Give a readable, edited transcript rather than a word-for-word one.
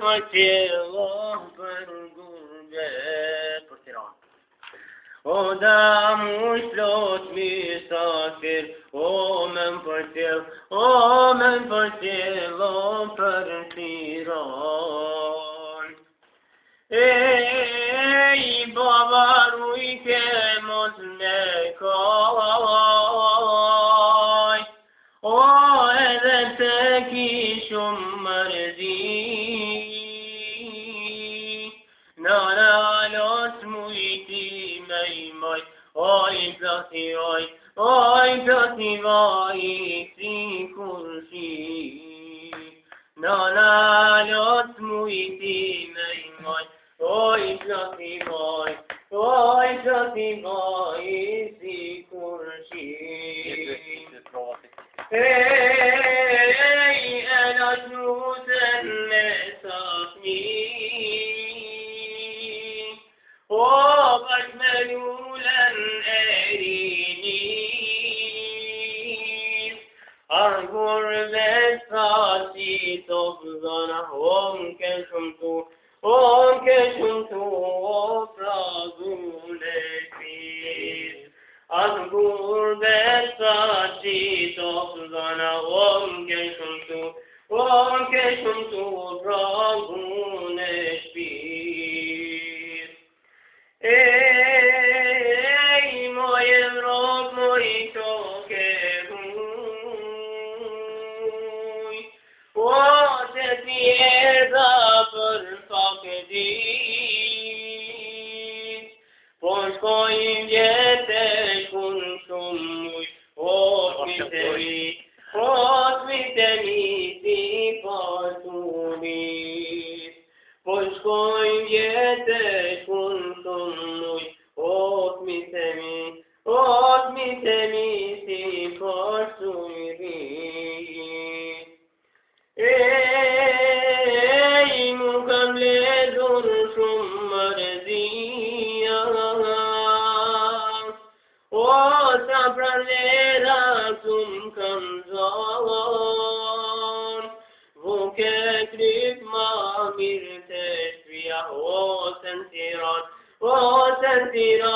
për qëlloh për gurbet për Tiranë. O da mu shlot misafir, o men për qëlloh për Tiranë. Ej, baba rujke mos me kaj, o edhe të kishum mërzi, nana los mujti me i maj, oj plati vaj, si kurshi. Nana los mujti me i maj, oj plati vaj, si kurshi. Ej, ela snuten me safni, o bash me lulen erini, argur besati topzana, om keshumtu, o pragunetis. Argur besati topzana, om keshumtu, pragunetis. Ej, moj Evrop, moj toke huj, o të tjeda për faktit, po shkojnë vjete kun shumë muj, o smitemi si pasunit, po shkojnë vjete kun shumë muj, o smitemi si pasunit. Ej, mu kam ledhur shumë mërzia, o sa pranera kum kam zon, vuke kryp ma mirë të shpia, o sen tiran,